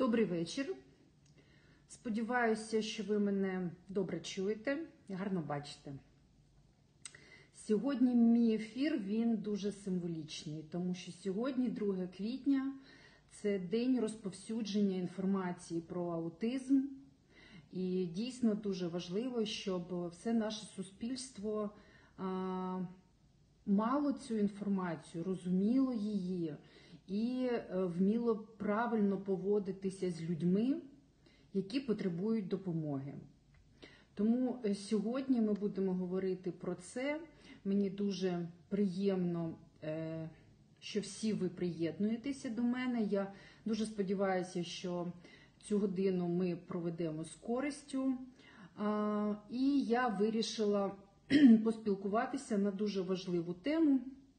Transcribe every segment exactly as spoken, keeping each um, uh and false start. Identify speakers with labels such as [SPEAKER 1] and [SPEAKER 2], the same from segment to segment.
[SPEAKER 1] Добрий вечір. Сподіваюся, що ви мене добре чуєте і гарно бачите. Сьогодні мій ефір, він дуже символічний, тому що сьогодні, друге квітня, це день розповсюдження інформації про аутизм. І дійсно дуже важливо, щоб все наше суспільство а, мало цю інформацію, розуміло її і вміло правильно поводитися з людьми, які потребують допомоги. Тому сьогодні ми будемо говорити про це. Мені дуже приємно, що всі ви приєднуєтеся до мене. Я дуже сподіваюся, що цю годину ми проведемо з користю. І я вирішила поспілкуватися на дуже важливу тему.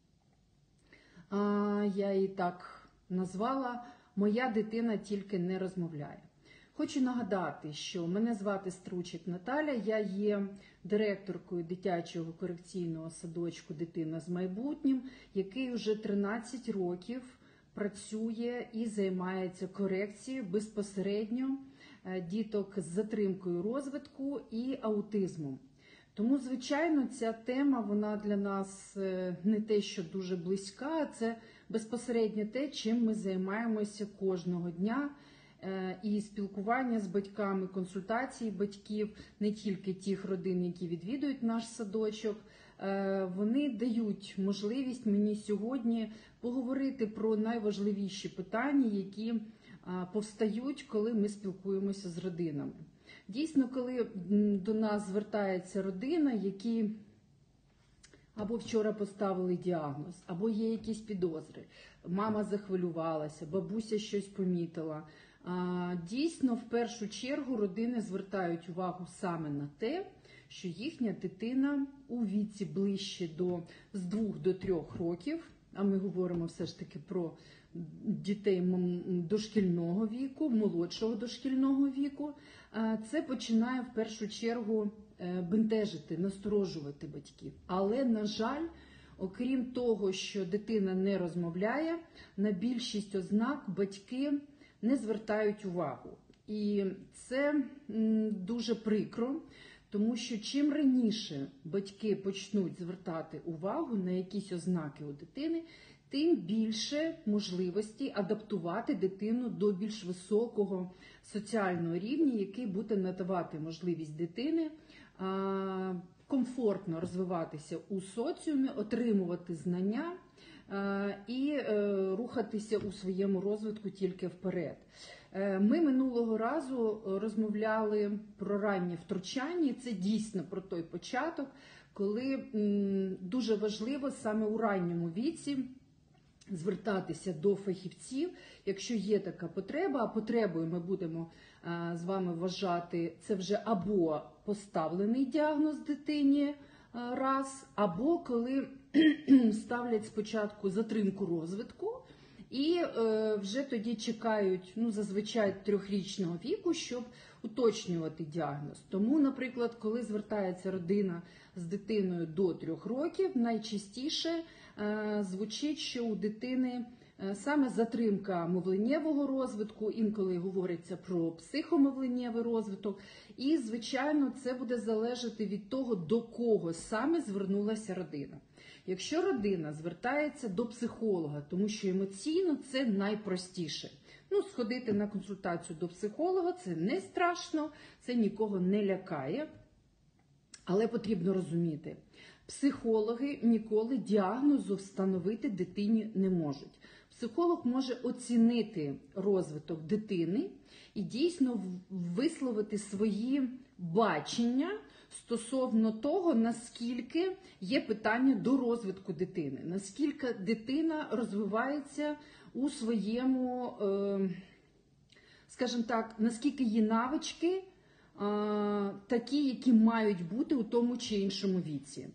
[SPEAKER 1] Я її так назвала «Моя дитина тільки не розмовляє». Хочу нагадати, що мене звати Стручик Наталя, я є директоркою дитячого корекційного садочку «Дитина з майбутнім», який вже тринадцять років працює і займається корекцією безпосередньо діток з затримкою розвитку і аутизмом. Тому, звичайно, ця тема, вона для нас не те, що дуже близька, а це безпосередньо те, чим ми займаємося кожного дня. І спілкування з батьками, консультації батьків, не тільки тих родин, які відвідують наш садочок, вони дають можливість мені сьогодні поговорити про найважливіші питання, які повстають, коли ми спілкуємося з родинами. Дійсно, коли до нас звертається родина, які або вчора поставили діагноз, або є якісь підозри, мама захвилювалася, бабуся щось помітила. Дійсно, в першу чергу родини звертають увагу саме на те, що їхня дитина у віці ближче до з двох до трьох років, а ми говоримо все ж таки про дітей дошкільного віку, молодшого дошкільного віку, це починає в першу чергу бентежити, насторожувати батьків. Але, на жаль, окрім того, що дитина не розмовляє, на більшість ознак батьки не звертають увагу. І це дуже прикро, тому що чим раніше батьки почнуть звертати увагу на якісь ознаки у дитини, тим більше можливості адаптувати дитину до більш високого соціального рівня, який буде надавати можливість дитини комфортно розвиватися у соціумі, отримувати знання і рухатися у своєму розвитку тільки вперед. Ми минулого разу розмовляли про раннє втручання, і це дійсно про той початок, коли дуже важливо саме у ранньому віці звертатися до фахівців, якщо є така потреба, а потребою ми будемо з вами вважати, це вже або поставлений діагноз дитині раз, або коли ставлять спочатку затримку розвитку, і вже тоді чекають, ну, зазвичай трьохрічного віку, щоб уточнювати діагноз. Тому, наприклад, коли звертається родина з дитиною до трьох років, найчастіше звучить, що у дитини саме затримка мовленнєвого розвитку, інколи говориться про психомовленнєвий розвиток, і, звичайно, це буде залежати від того, до кого саме звернулася родина. Якщо родина звертається до психолога, тому що емоційно це найпростіше. Ну, сходити на консультацію до психолога – це не страшно, це нікого не лякає, але потрібно розуміти, психологи ніколи діагнозу встановити дитині не можуть. Психолог може оцінити розвиток дитини і дійсно висловити свої бачення стосовно того, наскільки є питання до розвитку дитини, наскільки дитина розвивається у своєму, скажімо так, наскільки її навички такі, які мають бути у тому чи іншому віці.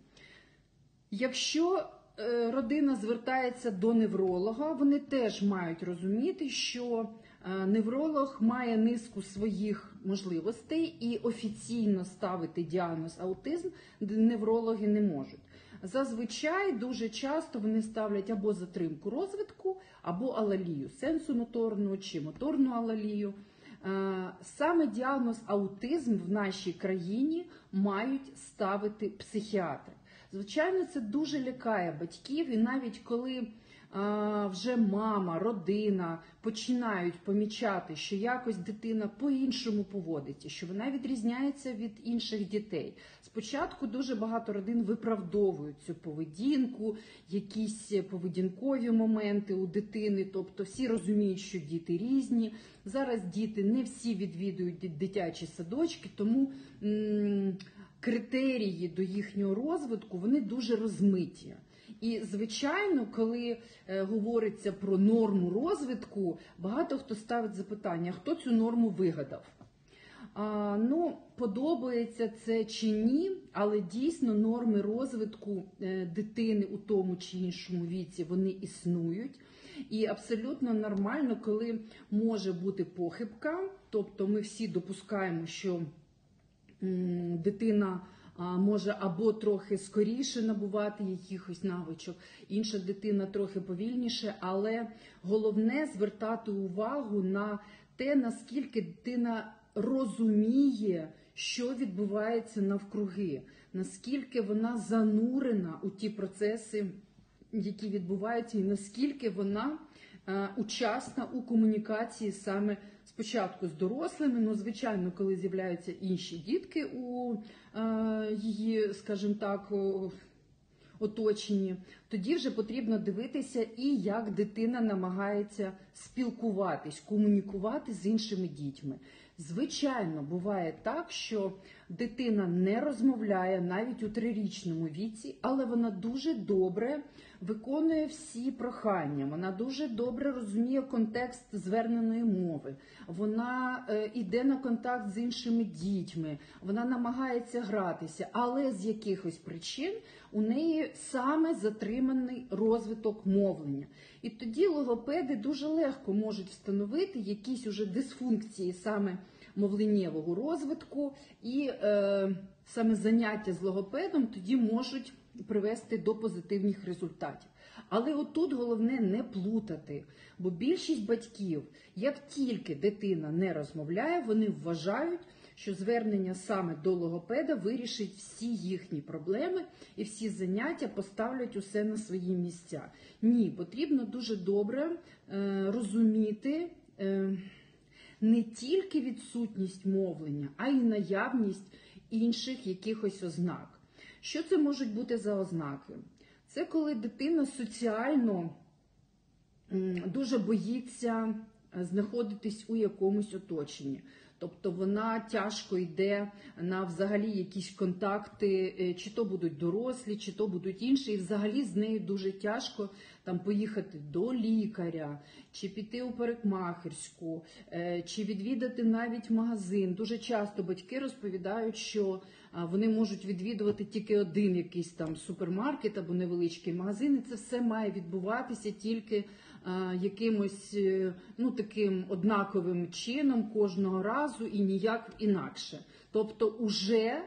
[SPEAKER 1] Якщо родина звертається до невролога, вони теж мають розуміти, що невролог має низку своїх можливостей і офіційно ставити діагноз аутизм неврологи не можуть. зазвичай дуже часто вони ставлять або затримку розвитку, або алалію, сенсомоторну чи моторну алалію. Саме діагноз аутизм в нашій країні мають ставити психіатри. Звичайно, це дуже лякає батьків, і навіть коли а, вже мама, родина починають помічати, що якось дитина по-іншому поводиться, що вона відрізняється від інших дітей. Спочатку дуже багато родин виправдовують цю поведінку, якісь поведінкові моменти у дитини, тобто всі розуміють, що діти різні. Зараз діти не всі відвідують дитячі садочки, тому м- критерії до їхнього розвитку, вони дуже розмиті. І, звичайно, коли е, говориться про норму розвитку, багато хто ставить запитання, хто цю норму вигадав. А, ну, подобається це чи ні, але дійсно норми розвитку е, дитини у тому чи іншому віці, вони існують. І абсолютно нормально, коли може бути похибка, тобто ми всі допускаємо, що м, дитина може або трохи скоріше набувати якихось навичок, інша дитина трохи повільніше, але головне звертати увагу на те, наскільки дитина розуміє, що відбувається навкруги, наскільки вона занурена у ті процеси, які відбуваються, і наскільки вона е, учасна у комунікації саме спочатку з дорослими, ну, звичайно, коли з'являються інші дітки у е, її, скажімо так, оточенні, тоді вже потрібно дивитися і як дитина намагається спілкуватись, комунікувати з іншими дітьми. Звичайно, буває так, що дитина не розмовляє навіть у трирічному віці, але вона дуже добре виконує всі прохання, вона дуже добре розуміє контекст зверненої мови, вона е, йде на контакт з іншими дітьми, вона намагається гратися, але з якихось причин у неї саме затриманий розвиток мовлення. І тоді логопеди дуже легко можуть встановити якісь уже дисфункції саме мовленнєвого розвитку, і е, саме заняття з логопедом тоді можуть привести до позитивних результатів. Але отут головне не плутати, бо більшість батьків, як тільки дитина не розмовляє, вони вважають, що звернення саме до логопеда вирішить всі їхні проблеми і всі заняття поставлять усе на свої місця. Ні, потрібно дуже добре е, розуміти е, не тільки відсутність мовлення, а й наявність інших якихось ознак. Що це можуть бути за ознаки? Це коли дитина соціально м, дуже боїться знаходитись у якомусь оточенні. Тобто вона тяжко йде на взагалі якісь контакти, чи то будуть дорослі, чи то будуть інші, і взагалі з нею дуже тяжко там поїхати до лікаря, чи піти у парикмахерську, чи відвідати навіть магазин. Дуже часто батьки розповідають, що вони можуть відвідувати тільки один якийсь там супермаркет або невеличкий магазин, і це все має відбуватися тільки якимось, ну, таким однаковим чином кожного разу і ніяк інакше. Тобто уже,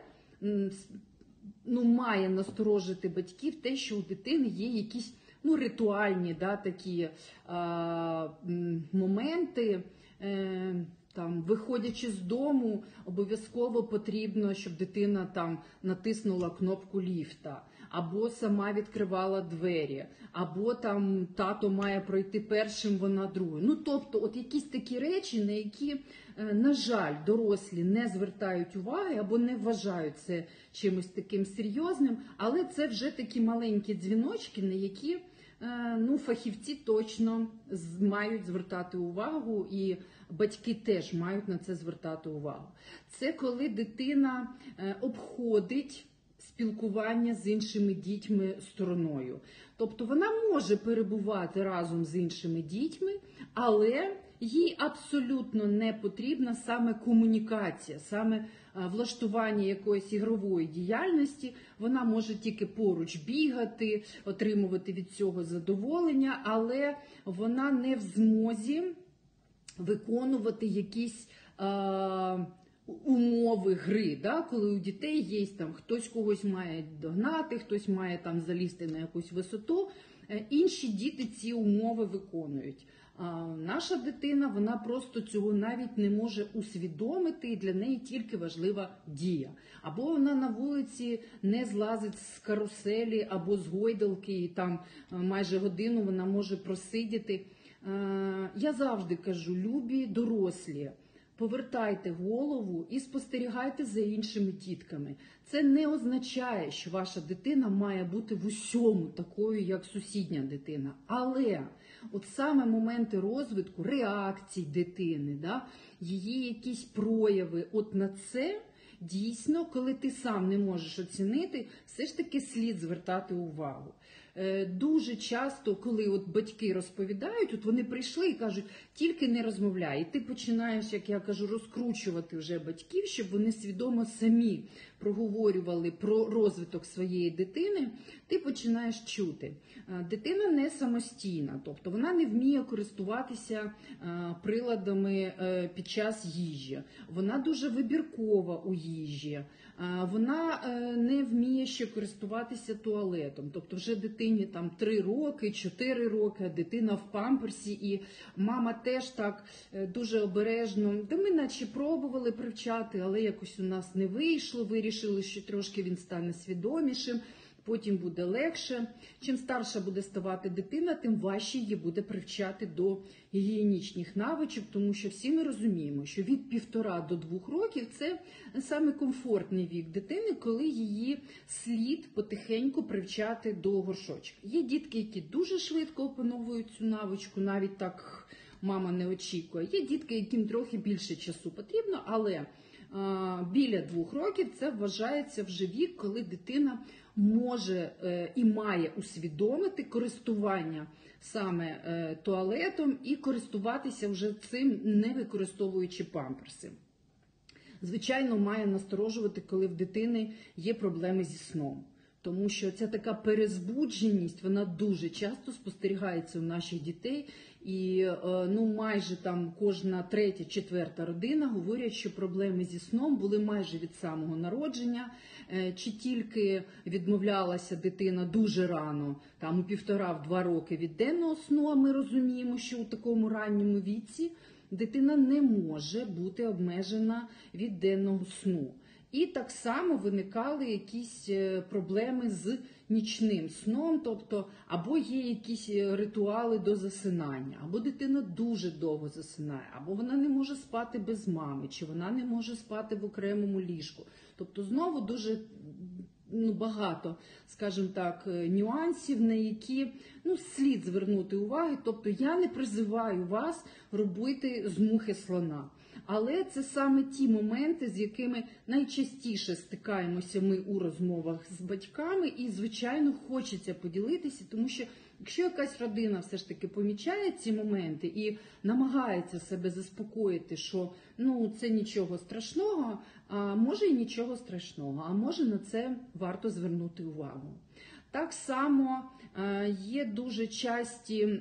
[SPEAKER 1] ну, має насторожити батьків те, що у дитини є якісь, ну, ритуальні, да, такі а, моменти. Е, Там, виходячи з дому, обов'язково потрібно, щоб дитина там натиснула кнопку ліфта, або сама відкривала двері, або там тато має пройти першим, вона другою. Ну, тобто, от якісь такі речі, на які, на жаль, дорослі не звертають уваги або не вважають це чимось таким серйозним, але це вже такі маленькі дзвіночки, на які, ну, фахівці точно мають звертати увагу, і батьки теж мають на це звертати увагу. Це коли дитина обходить спілкування з іншими дітьми стороною. Тобто вона може перебувати разом з іншими дітьми, але їй абсолютно не потрібна саме комунікація, саме влаштування якоїсь ігрової діяльності. Вона може тільки поруч бігати, отримувати від цього задоволення, але вона не в змозі виконувати якісь а, умови гри, да? Коли у дітей є там хтось когось має догнати, хтось має там залізти на якусь висоту, інші діти ці умови виконують. А наша дитина, вона просто цього навіть не може усвідомити, і для неї тільки важлива дія. Або вона на вулиці не злазить з каруселі, або з гойдалки, і там майже годину вона може просидіти. Я завжди кажу, любі дорослі, повертайте голову і спостерігайте за іншими дітками. Це не означає, що ваша дитина має бути в усьому такою, як сусідня дитина. Але от саме моменти розвитку, реакцій дитини, да, її якісь прояви, от на це дійсно, коли ти сам не можеш оцінити, все ж таки слід звертати увагу. Дуже часто, коли от батьки розповідають, от вони прийшли і кажуть, тільки не розмовляй. І ти починаєш, як я кажу, розкручувати вже батьків, щоб вони свідомо самі проговорювали про розвиток своєї дитини, ти починаєш чути. Дитина не самостійна, тобто вона не вміє користуватися приладами під час їжі. Вона дуже вибіркова у їжі. Вона не вміє ще користуватися туалетом. Тобто вже дитині там три роки, чотири роки, а дитина в памперсі, і мама теж так дуже обережно. Та ми наче пробували привчати, але якось у нас не вийшло, вирішили, що трошки він стане свідомішим, потім буде легше. Чим старша буде ставати дитина, тим важче її буде привчати до гігієнічних навичок, тому що всі ми розуміємо, що від півтора до двох років це саме комфортний вік дитини, коли її слід потихеньку привчати до горшочка. Є дітки, які дуже швидко опановують цю навичку, навіть так мама не очікує. Є дітки, яким трохи більше часу потрібно, але а, біля двох років це вважається вже вік, коли дитина може е, і має усвідомити користування саме е, туалетом і користуватися вже цим, не використовуючи памперси. Звичайно, має насторожувати, коли в дитини є проблеми зі сном. Тому що ця така перезбудженість, вона дуже часто спостерігається у наших дітей. І ну, майже там кожна третя, четверта родина говорять, що проблеми зі сном були майже від самого народження. Чи тільки відмовлялася дитина дуже рано, там у півтора-два роки від денного сну, а ми розуміємо, що у такому ранньому віці дитина не може бути обмежена від денного сну. І так само виникали якісь проблеми з нічним сном, тобто або є якісь ритуали до засинання, або дитина дуже довго засинає, або вона не може спати без мами, чи вона не може спати в окремому ліжку. Тобто знову дуже ну, багато, скажімо так, нюансів, на які ну, слід звернути увагу. Тобто я не призиваю вас робити з мухи слона. Але це саме ті моменти, з якими найчастіше стикаємося ми у розмовах з батьками, і, звичайно, хочеться поділитися, тому що якщо якась родина все ж таки помічає ці моменти і намагається себе заспокоїти, що ну, це нічого страшного, а може і нічого страшного, а може на це варто звернути увагу. Так само є дуже часті,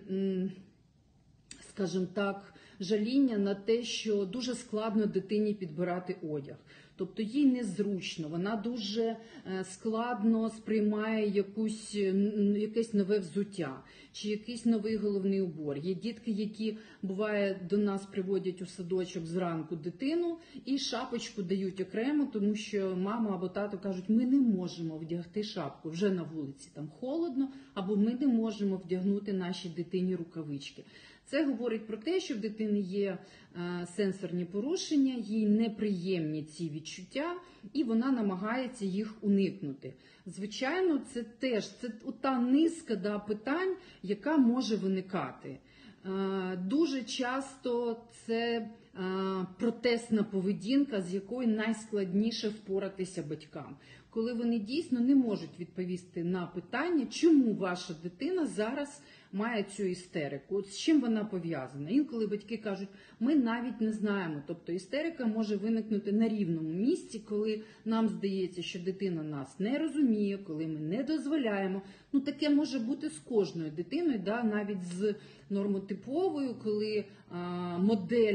[SPEAKER 1] скажімо так, жаління на те, що дуже складно дитині підбирати одяг. Тобто їй незручно, вона дуже складно сприймає якусь, якесь нове взуття чи якийсь новий головний убор. Є дітки, які, буває, до нас приводять у садочок зранку дитину і шапочку дають окремо, тому що мама або тато кажуть, ми не можемо вдягти шапку, вже на вулиці там холодно, або ми не можемо вдягнути нашій дитині рукавички. Це говорить про те, що в дитини є е, сенсорні порушення, їй неприємні ці відчуття, і вона намагається їх уникнути. Звичайно, це теж це та низка да, питань, яка може виникати. Е, дуже часто це е, протестна поведінка, з якою найскладніше впоратися батькам. Коли вони дійсно не можуть відповісти на питання, чому ваша дитина зараз має цю істерику, от з чим вона пов'язана. Інколи батьки кажуть, ми навіть не знаємо. Тобто істерика може виникнути на рівному місці, коли нам здається, що дитина нас не розуміє, коли ми не дозволяємо. Ну таке може бути з кожною дитиною, да, навіть з нормотиповою, коли а, модель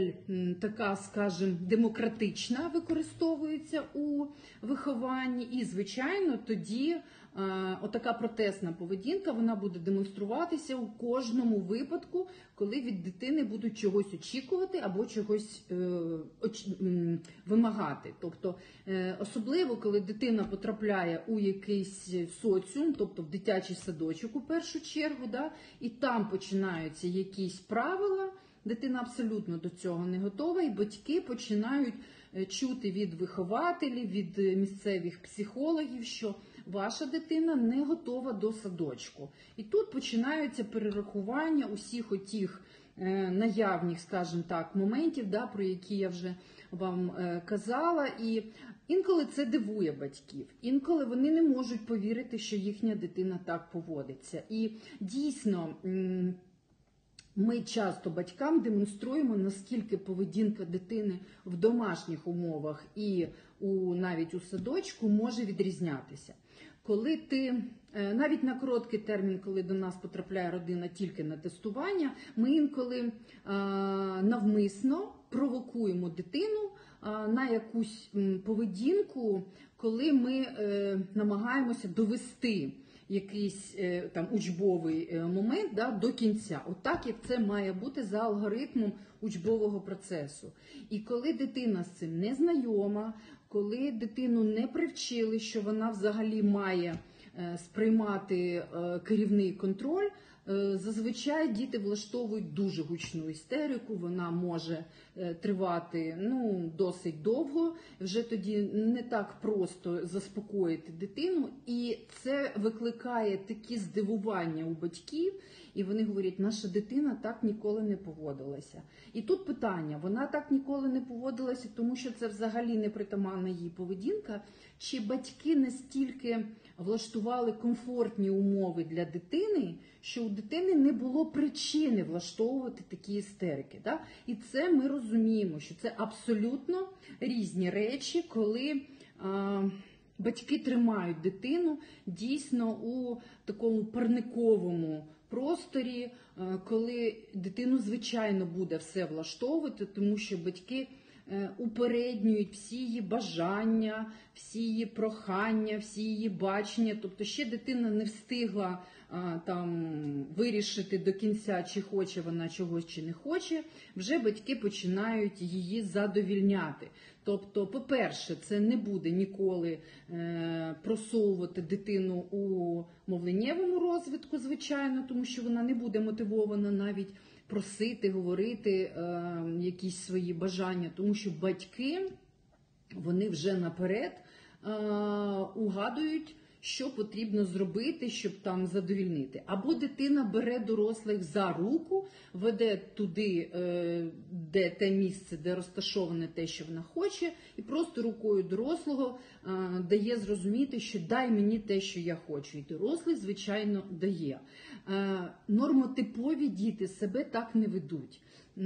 [SPEAKER 1] така, скажімо, демократична використовується у вихованні. І, звичайно, тоді отака протестна поведінка, вона буде демонструватися у кожному випадку, коли від дитини будуть чогось очікувати або чогось е, оч, м, вимагати. Тобто, е, особливо, коли дитина потрапляє у якийсь соціум, тобто в дитячий садочок у першу чергу, да, і там починаються якісь правила, дитина абсолютно до цього не готова, і батьки починають чути від вихователів, від місцевих психологів, що ваша дитина не готова до садочку. І тут починаються перерахування усіх отих е, наявних, скажімо так, моментів, да, про які я вже вам е, казала. І інколи це дивує батьків, інколи вони не можуть повірити, що їхня дитина так поводиться. І дійсно, м ми часто батькам демонструємо, наскільки поведінка дитини в домашніх умовах і у, навіть у садочку може відрізнятися. Коли ти, навіть на короткий термін, коли до нас потрапляє родина тільки на тестування, ми інколи а, навмисно провокуємо дитину а, на якусь поведінку, коли ми е, намагаємося довести якийсь там учбовий момент, да, до кінця. Отак, як це має бути за алгоритмом учбового процесу. І коли дитина з цим не знайома, коли дитину не привчили, що вона взагалі має сприймати керівний контроль, зазвичай діти влаштовують дуже гучну істерику, вона може тривати ну, досить довго, вже тоді не так просто заспокоїти дитину, і це викликає такі здивування у батьків, і вони говорять, наша дитина так ніколи не поводилася. І тут питання, вона так ніколи не поводилася, тому що це взагалі не притаманна їй поведінка, чи батьки настільки влаштували комфортні умови для дитини, що у дитини не було причини влаштовувати такі істерики. Да? І це ми розуміємо, що це абсолютно різні речі, коли а, батьки тримають дитину дійсно у такому парниковому просторі, а, коли дитину, звичайно, буде все влаштовувати, тому що батьки упереднюють всі її бажання, всі її прохання, всі її бачення. Тобто ще дитина не встигла а, там, вирішити до кінця, чи хоче вона чогось, чи не хоче, вже батьки починають її задовільняти. Тобто, по-перше, це не буде ніколи е, просовувати дитину у мовленнєвому розвитку, звичайно, тому що вона не буде мотивована навіть просити, говорити е, якісь свої бажання, тому що батьки, вони вже наперед е, угадують, що потрібно зробити, щоб там задовільнити. Або дитина бере дорослих за руку, веде туди, е, де те місце, де розташоване те, що вона хоче, і просто рукою дорослого е, дає зрозуміти, що дай мені те, що я хочу. І дорослий, звичайно, дає. Е, нормотипові діти себе так не ведуть.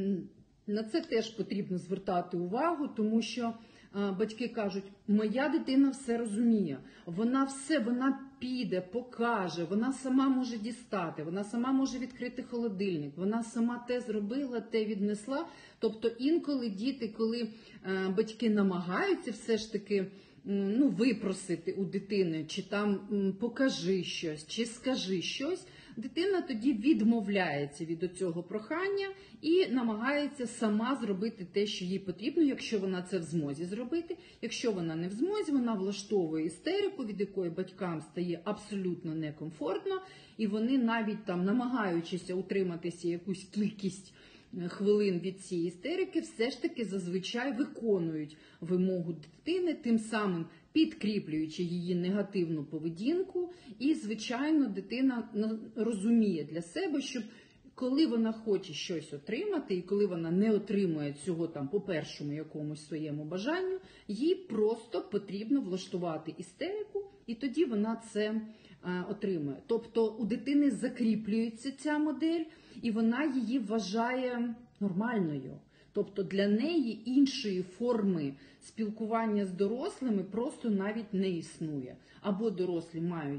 [SPEAKER 1] На це теж потрібно звертати увагу, тому що батьки кажуть, моя дитина все розуміє, вона все, вона піде, покаже, вона сама може дістати, вона сама може відкрити холодильник, вона сама те зробила, те віднесла. Тобто інколи діти, коли батьки намагаються все ж таки ну, випросити у дитини, чи там покажи щось, чи скажи щось, дитина тоді відмовляється від цього прохання і намагається сама зробити те, що їй потрібно, якщо вона це в змозі зробити. Якщо вона не в змозі, вона влаштовує істерику, від якої батькам стає абсолютно некомфортно, і вони навіть там, намагаючися утриматися якусь кількість хвилин від цієї істерики, все ж таки зазвичай виконують вимогу дитини, тим самим підкріплюючи її негативну поведінку. І, звичайно, дитина розуміє для себе, що коли вона хоче щось отримати, і коли вона не отримує цього там по першому якомусь своєму бажанню, їй просто потрібно влаштувати істерику, і тоді вона це а, отримує. Тобто у дитини закріплюється ця модель, і вона її вважає нормальною. Тобто для неї іншої форми спілкування з дорослими просто навіть не існує. Або дорослі мають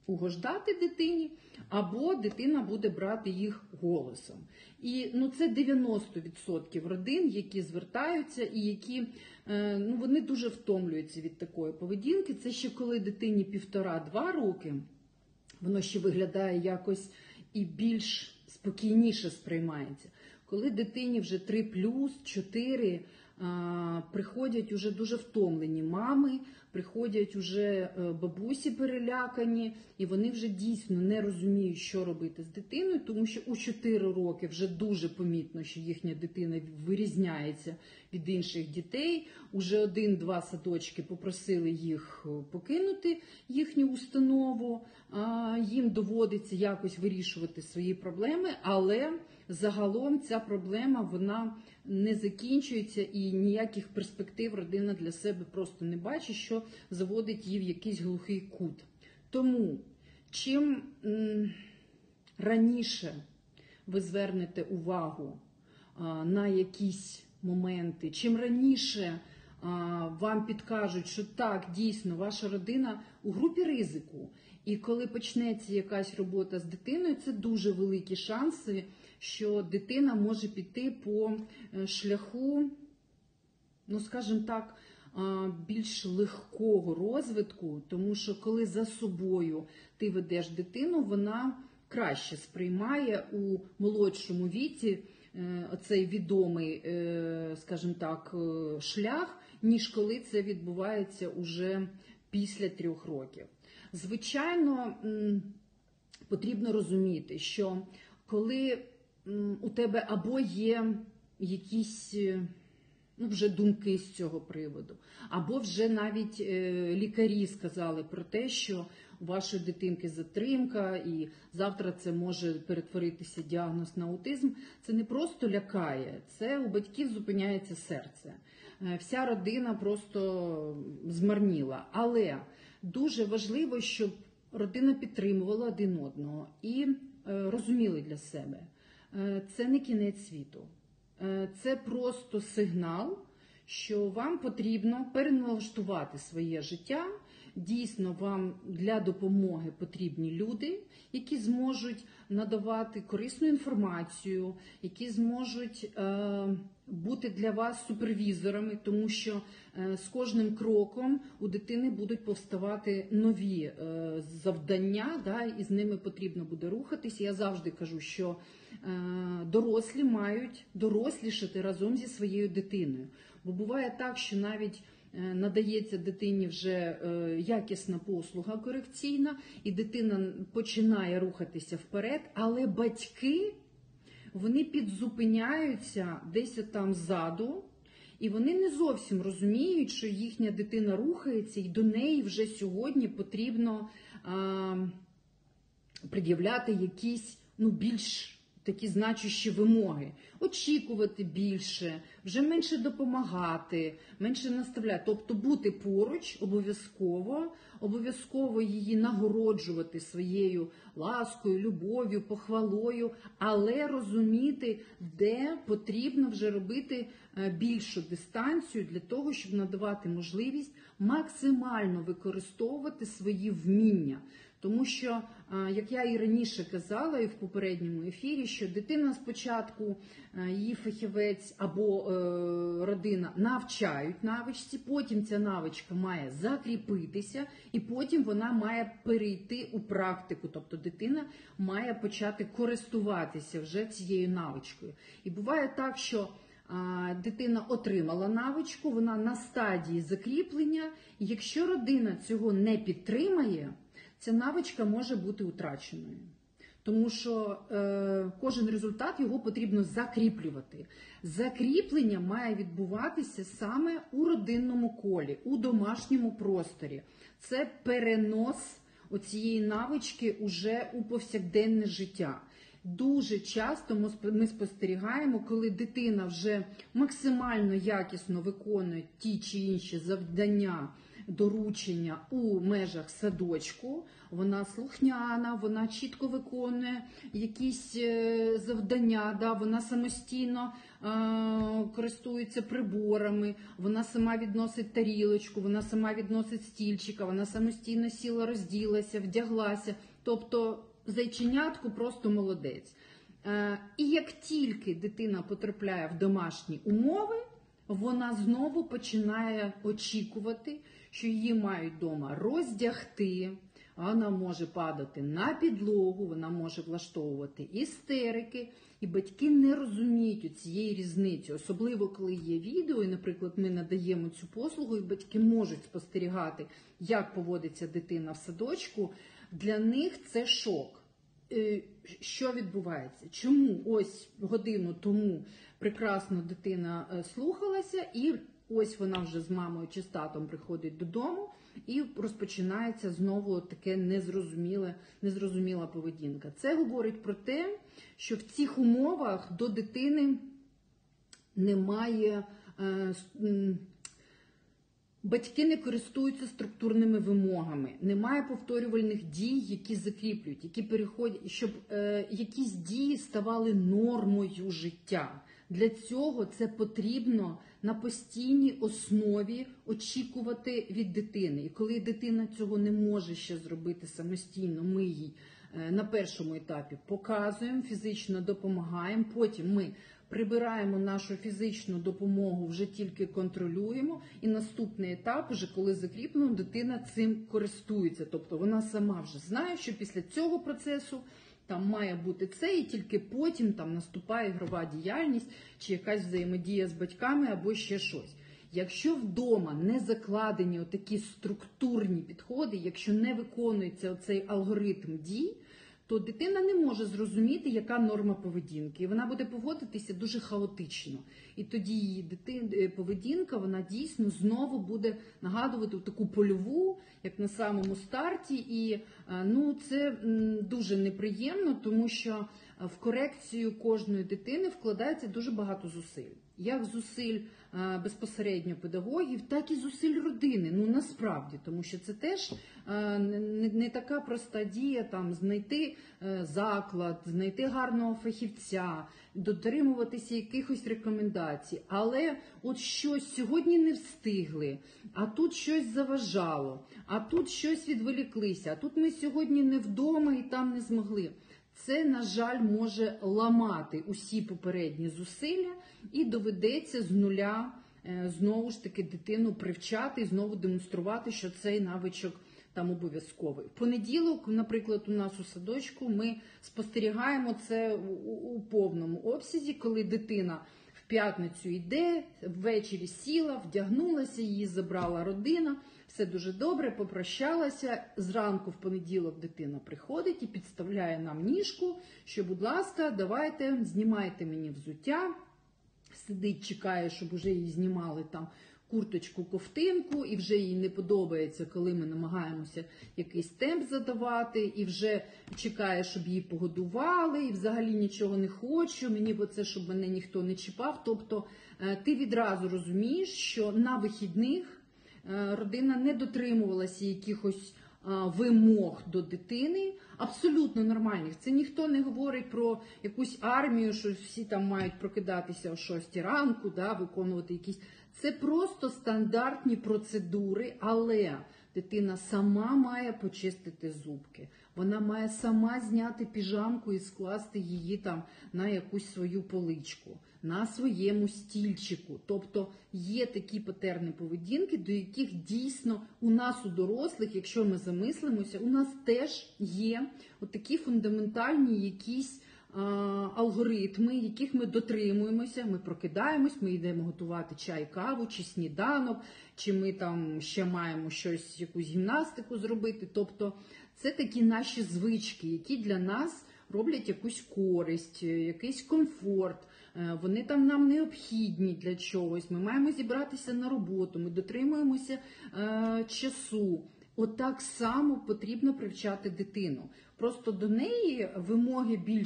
[SPEAKER 1] угождати дитині, або дитина буде брати їх голосом. І ну, це дев'яносто відсотків родин, які звертаються і які е, ну, вони дуже втомлюються від такої поведінки. Це ще коли дитині півтора-два роки, воно ще виглядає якось і більш спокійніше сприймається. Коли дитині вже три плюс, чотири, приходять уже дуже втомлені мами, приходять уже бабусі перелякані, і вони вже дійсно не розуміють, що робити з дитиною, тому що у чотири роки вже дуже помітно, що їхня дитина вирізняється від інших дітей. Уже один-два садочки попросили їх покинути їхню установу, їм доводиться якось вирішувати свої проблеми, але загалом ця проблема, вона не закінчується і ніяких перспектив родина для себе просто не бачить, що заводить її в якийсь глухий кут. Тому, чим м, раніше ви звернете увагу а, на якісь моменти, чим раніше а, вам підкажуть, що так, дійсно, ваша родина у групі ризику, і коли почнеться якась робота з дитиною, це дуже великі шанси, що дитина може піти по шляху, ну, скажімо так, більш легкого розвитку, тому що коли за собою ти ведеш дитину, вона краще сприймає у молодшому віці оцей відомий, скажімо так, шлях, ніж коли це відбувається уже після трьох років. Звичайно, потрібно розуміти, що коли у тебе або є якісь ну, вже думки з цього приводу, або вже навіть е, лікарі сказали про те, що у вашої дитинки затримка, і завтра це може перетворитися діагноз на аутизм, це не просто лякає, це у батьків зупиняється серце. Е, вся родина просто змарніла. Але дуже важливо, щоб родина підтримувала один одного і е, розуміли для себе. Це не кінець світу. Це просто сигнал, що вам потрібно переналаштувати своє життя. Дійсно, вам для допомоги потрібні люди, які зможуть надавати корисну інформацію, які зможуть е, бути для вас супервізорами, тому що е, з кожним кроком у дитини будуть повставати нові е, завдання, да, і з ними потрібно буде рухатись. Я завжди кажу, що е, дорослі мають дорослішати разом зі своєю дитиною. Бо буває так, що навіть надається дитині вже якісна послуга корекційна, і дитина починає рухатися вперед, але батьки, вони підзупиняються десь там ззаду, і вони не зовсім розуміють, що їхня дитина рухається, і до неї вже сьогодні потрібно а, пред'являти якісь, ну, більш такі значущі вимоги. Очікувати більше, вже менше допомагати, менше наставляти. Тобто бути поруч обов'язково, обов'язково її нагороджувати своєю ласкою, любов'ю, похвалою, але розуміти, де потрібно вже робити більшу дистанцію для того, щоб надавати можливість максимально використовувати свої вміння. Тому що, як я і раніше казала, і в попередньому ефірі, що дитина спочатку, її фахівець або родина навчають навичці, потім ця навичка має закріпитися, і потім вона має перейти у практику, тобто дитина має почати користуватися вже цією навичкою. І буває так, що дитина отримала навичку, вона на стадії закріплення, і якщо родина цього не підтримає, ця навичка може бути утраченою, тому що е, кожен результат його потрібно закріплювати. Закріплення має відбуватися саме у родинному колі, у домашньому просторі. Це перенос оцієї навички уже у повсякденне життя. Дуже часто ми спостерігаємо, коли дитина вже максимально якісно виконує ті чи інші завдання доручення у межах садочку, вона слухняна, вона чітко виконує якісь завдання, да, вона самостійно е, користується приборами, вона сама відносить тарілочку, вона сама відносить стільчика, вона самостійно сіла, розділася, вдяглася, тобто зайченятку просто молодець. Е, і як тільки дитина потрапляє в домашні умови, вона знову починає очікувати, що її мають вдома роздягти, вона може падати на підлогу, вона може влаштовувати істерики, і батьки не розуміють цієї різниці, особливо коли є відео, і, наприклад, ми надаємо цю послугу, і батьки можуть спостерігати, як поводиться дитина в садочку, для них це шок. Що відбувається? Чому ось годину тому прекрасно дитина слухалася, і ось вона вже з мамою чи з татом приходить додому, і розпочинається знову таке незрозуміле, незрозуміла поведінка. Це говорить про те, що в цих умовах до дитини немає, е, батьки не користуються структурними вимогами, немає повторювальних дій, які закріплюють, які переходять, щоб е, якісь дії ставали нормою життя. Для цього це потрібно на постійній основі очікувати від дитини. І коли дитина цього не може ще зробити самостійно, ми їй на першому етапі показуємо, фізично допомагаємо, потім ми прибираємо нашу фізичну допомогу, вже тільки контролюємо, і наступний етап, вже коли закріплено, дитина цим користується. Тобто вона сама вже знає, що після цього процесу там має бути це, і тільки потім там наступає ігрова діяльність, чи якась взаємодія з батьками, або ще щось. Якщо вдома не закладені отакі структурні підходи, якщо не виконується оцей алгоритм дій, то дитина не може зрозуміти, яка норма поведінки. І вона буде поводитися дуже хаотично. І тоді її дитин, поведінка, вона дійсно знову буде нагадувати таку польову, як на самому старті. І ну, це дуже неприємно, тому що в корекцію кожної дитини вкладається дуже багато зусиль. Як зусиль безпосередньо педагогів, так і зусиль родини. Ну, насправді, тому що це теж не, не така проста дія, там, знайти заклад, знайти гарного фахівця, дотримуватися якихось рекомендацій. Але от щось сьогодні не встигли, а тут щось заважало, а тут щось відволіклися, а тут ми сьогодні не вдома і там не змогли. Це, на жаль, може ламати усі попередні зусилля, і доведеться з нуля знову ж таки дитину привчати і знову демонструвати, що цей навичок там обов'язковий. В понеділок, наприклад, у нас у садочку ми спостерігаємо це у, у повному обсязі, коли дитина в п'ятницю йде, ввечері сіла, вдягнулася, її забрала родина, все дуже добре, попрощалася. Зранку в понеділок дитина приходить і підставляє нам ніжку, що, будь ласка, давайте, знімайте мені взуття. Сидить, чекає, щоб вже їй знімали там курточку, ковтинку, і вже їй не подобається, коли ми намагаємося якийсь темп задавати, і вже чекає, щоб її погодували, і взагалі нічого не хочу, мені бо це, щоб мене ніхто не чіпав. Тобто ти відразу розумієш, що на вихідних родина не дотримувалася якихось вимог до дитини, абсолютно нормальних. Це ніхто не говорить про якусь армію, що всі там мають прокидатися о шостій ранку, да, виконувати якісь. Це просто стандартні процедури, але дитина сама має почистити зубки. Вона має сама зняти піжамку і скласти її там на якусь свою поличку, на своєму стільчику. Тобто є такі патерни поведінки, до яких дійсно у нас, у дорослих, якщо ми замислимося, у нас теж є отакі фундаментальні якісь а, алгоритми, яких ми дотримуємося. Ми прокидаємось, ми йдемо готувати чай, каву, чи сніданок, чи ми там ще маємо щось, якусь гімнастику зробити. Тобто це такі наші звички, які для нас роблять якусь користь, якийсь комфорт. Вони там нам необхідні для чогось. Ми маємо зібратися на роботу, ми дотримуємося е, часу. Отак само потрібно привчати дитину. Просто до неї вимоги більш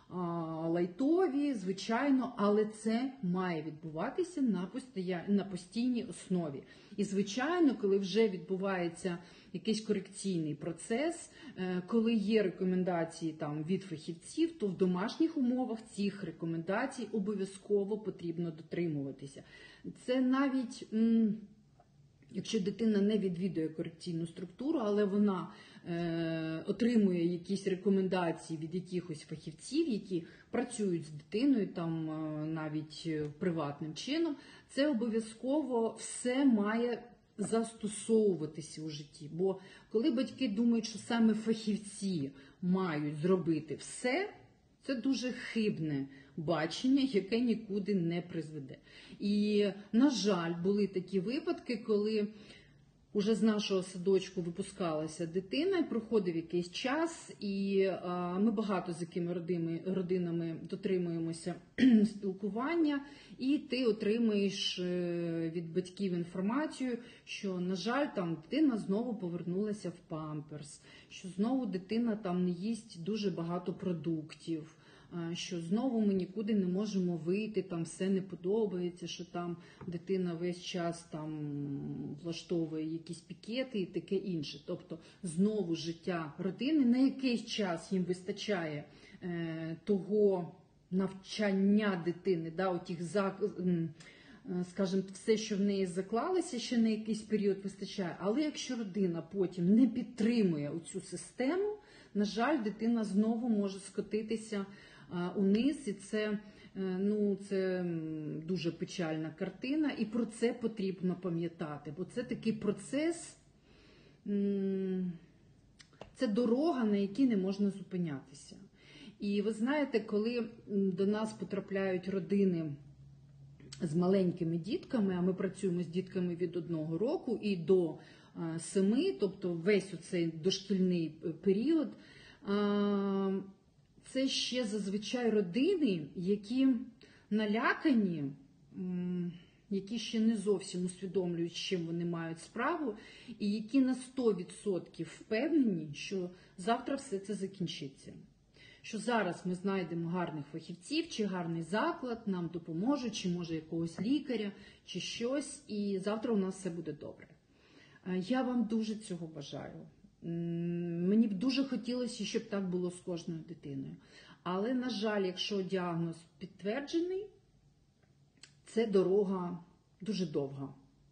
[SPEAKER 1] лайтові, звичайно, але це має відбуватися на, постоя... на постійній основі. І, звичайно, коли вже відбувається якийсь корекційний процес, коли є рекомендації там, від фахівців, то в домашніх умовах цих рекомендацій обов'язково потрібно дотримуватися. Це навіть, якщо дитина не відвідує корекційну структуру, але вона е, отримує якісь рекомендації від якихось фахівців, які працюють з дитиною там е, навіть приватним чином, це обов'язково все має застосовуватися у житті. Бо коли батьки думають, що саме фахівці мають зробити все, це дуже хибне бачення, яке нікуди не призведе. І, на жаль, були такі випадки, коли уже з нашого садочку випускалася дитина, і проходив якийсь час, і а, ми багато з якими родинами, родинами дотримуємося спілкування, і ти отримуєш від батьків інформацію, що, на жаль, там дитина знову повернулася в памперс, що знову дитина там не їсть дуже багато продуктів, що знову ми нікуди не можемо вийти, там все не подобається, що там дитина весь час там влаштовує якісь пікети і таке інше. Тобто знову життя родини, на якийсь час їм вистачає е, того навчання дитини, да, отих, скажімо, все, що в неї заклалося, ще на якийсь період вистачає. Але якщо родина потім не підтримує оцю систему, на жаль, дитина знову може скотитися униз, і це, ну, це дуже печальна картина, і про це потрібно пам'ятати, бо це такий процес, це дорога, на якій не можна зупинятися. І ви знаєте, коли до нас потрапляють родини з маленькими дітками, а ми працюємо з дітками від одного року і до семи, тобто весь оцей дошкільний період, це ще зазвичай родини, які налякані, які ще не зовсім усвідомлюють, з чим вони мають справу, і які на сто відсотків впевнені, що завтра все це закінчиться. Що зараз ми знайдемо гарних фахівців, чи гарний заклад, нам допоможуть, чи може якогось лікаря, чи щось, і завтра у нас все буде добре. Я вам дуже цього бажаю. Мені б дуже хотілося, щоб так було з кожною дитиною. Але, на жаль, якщо діагноз підтверджений, це дорога дуже довга.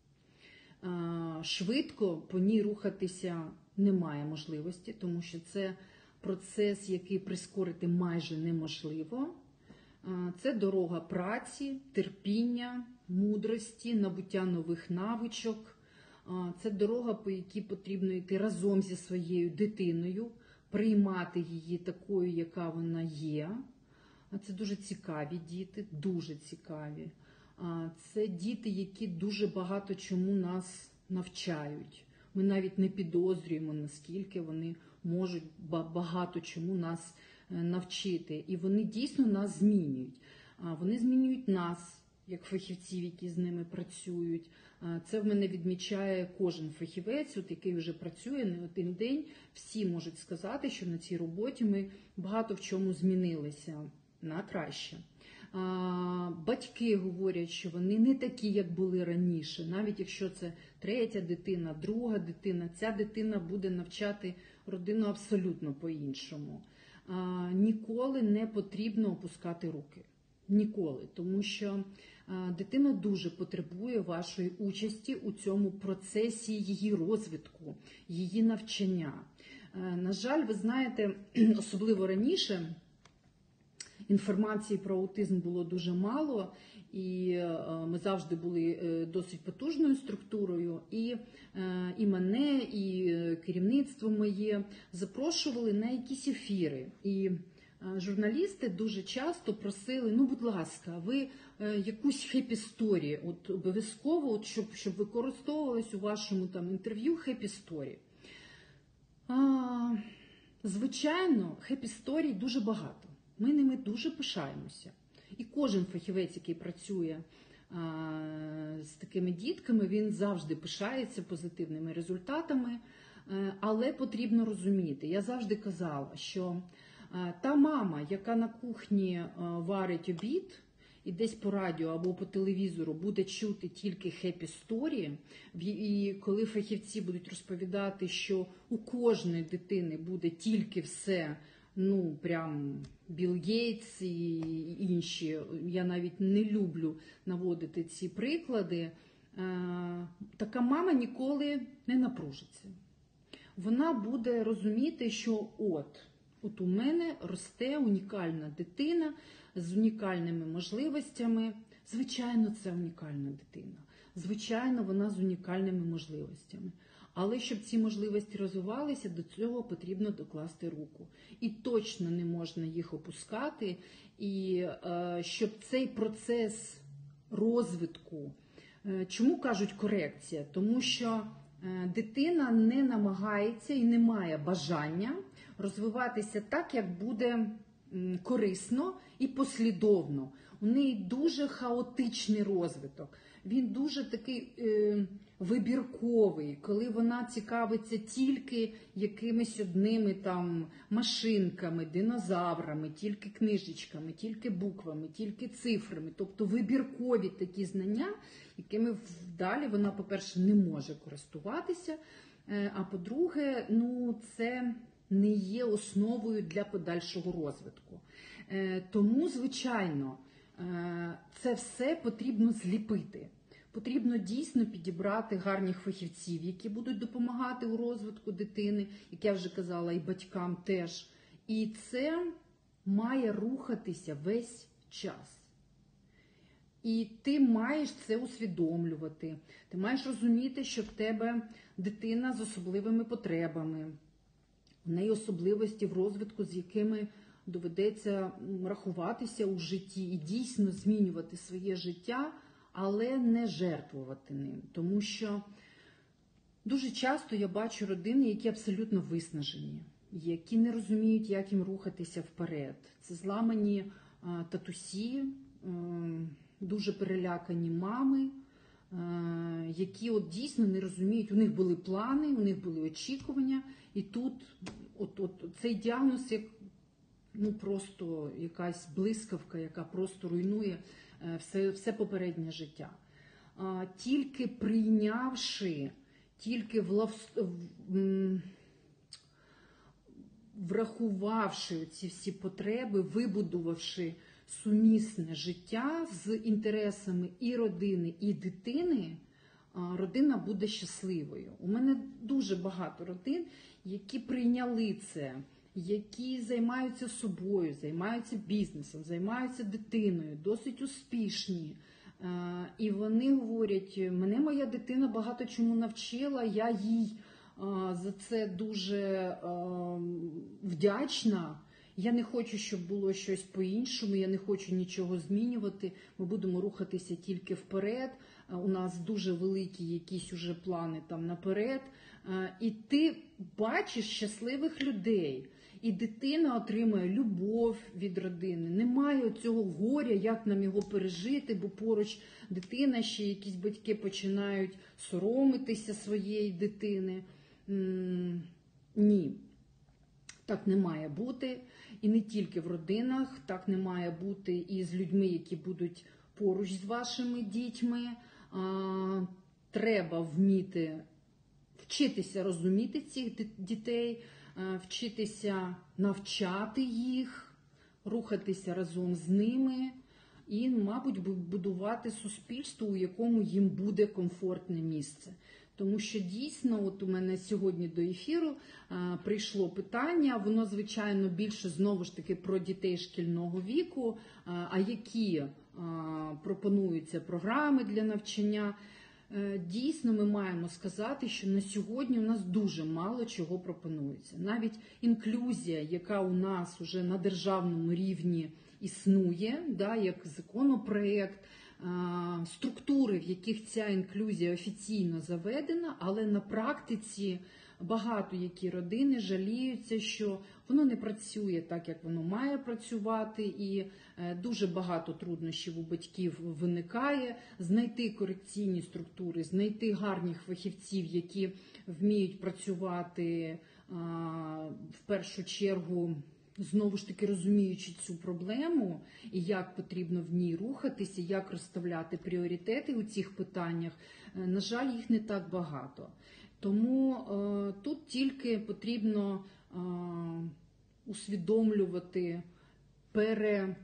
[SPEAKER 1] Швидко по ній рухатися немає можливості, тому що це процес, який прискорити майже неможливо. Це дорога праці, терпіння, мудрості, набуття нових навичок. Це дорога, по якій потрібно йти разом зі своєю дитиною, приймати її такою, яка вона є. Це дуже цікаві діти, дуже цікаві. Це діти, які дуже багато чому нас навчають. Ми навіть не підозрюємо, наскільки вони можуть багато чому нас навчити. І вони дійсно нас змінюють. Вони змінюють нас, як фахівців, які з ними працюють. Це в мене відмічає кожен фахівець, от який вже працює не один день. Всі можуть сказати, що на цій роботі ми багато в чому змінилися на краще. Батьки говорять, що вони не такі, як були раніше. Навіть якщо це третя дитина, друга дитина, ця дитина буде навчати родину абсолютно по-іншому. Ніколи не потрібно опускати руки. Ніколи. Тому що дитина дуже потребує вашої участі у цьому процесі її розвитку, її навчання. На жаль, ви знаєте, особливо раніше інформації про аутизм було дуже мало, і ми завжди були досить потужною структурою, і, і мене, і керівництво моє запрошували на якісь ефіри. І журналісти дуже часто просили, ну, будь ласка, ви якусь хеп-історію, от обов'язково, от, щоб, щоб використовувалось у вашому там інтерв'ю хеп-історії. Звичайно, хеп-історій дуже багато. Ми ними дуже пишаємося. І кожен фахівець, який працює а, з такими дітками, він завжди пишається позитивними результатами. А, але потрібно розуміти, я завжди казала, що Та мама, яка на кухні варить обід, і десь по радіо або по телевізору буде чути тільки хеппі-сторі, і коли фахівці будуть розповідати, що у кожної дитини буде тільки все, ну, прям Білл Гейтс і інші, я навіть не люблю наводити ці приклади, така мама ніколи не напружиться. Вона буде розуміти, що от, от у мене росте унікальна дитина з унікальними можливостями. Звичайно, це унікальна дитина. Звичайно, вона з унікальними можливостями. Але щоб ці можливості розвивалися, до цього потрібно докласти руку. І точно не можна їх опускати. І е, щоб цей процес розвитку, е, чому кажуть корекція? Тому що е, дитина не намагається і не має бажання розвиватися так, як буде м, корисно і послідовно. У неї дуже хаотичний розвиток. Він дуже такий е, вибірковий, коли вона цікавиться тільки якимись одними там машинками, динозаврами, тільки книжечками, тільки буквами, тільки цифрами. Тобто вибіркові такі знання, якими далі вона, по-перше, не може користуватися, е, а по-друге, ну, це не є основою для подальшого розвитку. Е, тому, звичайно, це все потрібно зліпити. Потрібно дійсно підібрати гарних фахівців, які будуть допомагати у розвитку дитини, як я вже казала, і батькам теж. І це має рухатися весь час. І ти маєш це усвідомлювати. Ти маєш розуміти, що в тебе дитина з особливими потребами, в неї особливості в розвитку, з якими доведеться рахуватися у житті і дійсно змінювати своє життя, але не жертвувати ним. Тому що дуже часто я бачу родини, які абсолютно виснажені, які не розуміють, як їм рухатися вперед. Це зламані а, татусі, а, дуже перелякані мами, а, які от дійсно не розуміють, у них були плани, у них були очікування, і тут от, от, цей діагноз, як ну, просто якась блискавка, яка просто руйнує все, все попереднє життя. А, тільки прийнявши, тільки влав... врахувавши ці всі потреби, вибудувавши сумісне життя з інтересами і родини, і дитини, а, родина буде щасливою. У мене дуже багато родин, які прийняли це, які займаються собою, займаються бізнесом, займаються дитиною, досить успішні. І вони говорять, мене моя дитина багато чому навчила, я їй за це дуже вдячна. Я не хочу, щоб було щось по-іншому, я не хочу нічого змінювати, ми будемо рухатися тільки вперед, у нас дуже великі якісь уже плани там наперед. І ти бачиш щасливих людей. І дитина отримує любов від родини. Немає цього горя, як нам його пережити, бо поруч дитина, ще якісь батьки починають соромитися своєї дитини. М-м- ні, так не має бути. І не тільки в родинах, так не має бути і з людьми, які будуть поруч з вашими дітьми. А, треба вміти вчитися розуміти цих дітей, вчитися навчати їх, рухатися разом з ними і, мабуть, будувати суспільство, у якому їм буде комфортне місце. Тому що дійсно, от у мене сьогодні до ефіру а, прийшло питання, воно, звичайно, більше, знову ж таки, про дітей шкільного віку, а, а які а, пропонуються програми для навчання. Дійсно, ми маємо сказати, що на сьогодні у нас дуже мало чого пропонується. Навіть інклюзія, яка у нас уже на державному рівні існує, да, як законопроект, структури, в яких ця інклюзія офіційно заведена, але на практиці багато які родини жаліються, що воно не працює так, як воно має працювати, і дуже багато труднощів у батьків виникає. Знайти корекційні структури, знайти гарних фахівців, які вміють працювати в першу чергу знову ж таки розуміючи цю проблему і як потрібно в ній рухатися, як розставляти пріоритети у цих питаннях, на жаль, їх не так багато. Тому е, тут тільки потрібно е, усвідомлювати, пере...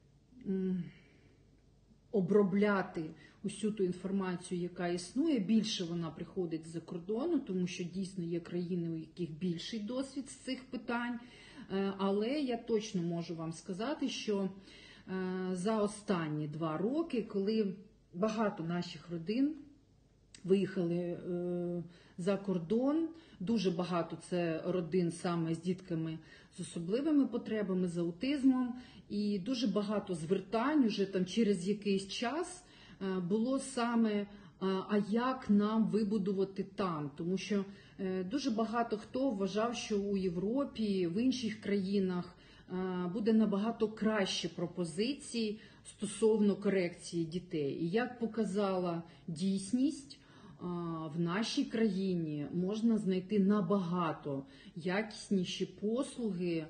[SPEAKER 1] обробляти усю ту інформацію, яка існує. Більше вона приходить з-за кордону, тому що дійсно є країни, у яких більший досвід з цих питань. Але я точно можу вам сказати, що за останні два роки, коли багато наших родин виїхали за кордон, дуже багато це родин саме з дітками з особливими потребами, з аутизмом, і дуже багато звертань уже там через якийсь час було саме, а як нам вибудувати там, тому що дуже багато хто вважав, що у Європі, в інших країнах буде набагато краще пропозицій стосовно корекції дітей. І як показала дійсність, в нашій країні можна знайти набагато якісніші послуги,